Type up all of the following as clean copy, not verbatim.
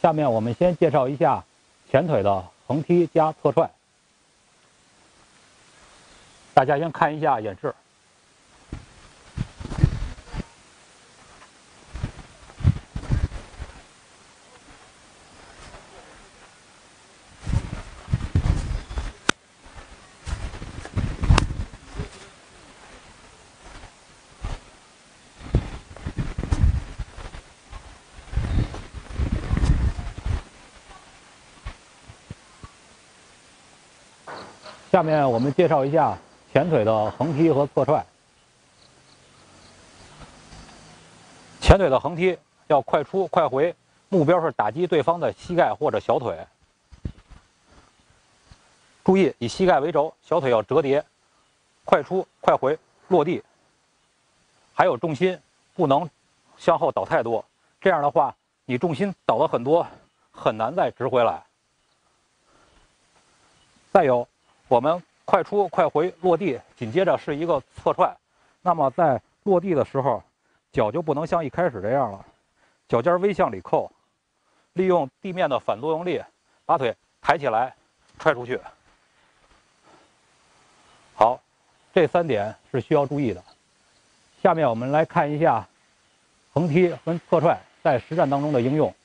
下面我们先介绍一下前腿的横踢加侧踹。大家先看一下演示。下面我们介绍一下前腿的横踢和侧踹。前腿的横踢要快出快回，目标是打击对方的膝盖或者小腿。注意以膝盖为轴，小腿要折叠，快出快回，落地。还有重心不能向后倒太多，这样的话你重心倒了很多，很难再直回来。再有，我们快出快回落地，紧接着是一个侧踹。那么在落地的时候，脚就不能像一开始这样了，脚尖微向里扣，利用地面的反作用力，把腿抬起来，踹出去。好，这3点是需要注意的。下面我们来看一下横踢跟侧踹在实战当中的应用。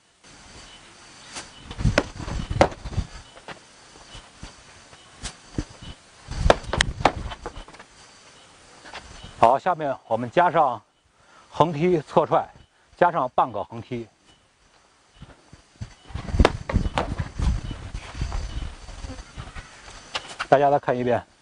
好，下面我们加上横踢侧踹，加上半个横踢。大家再看一遍。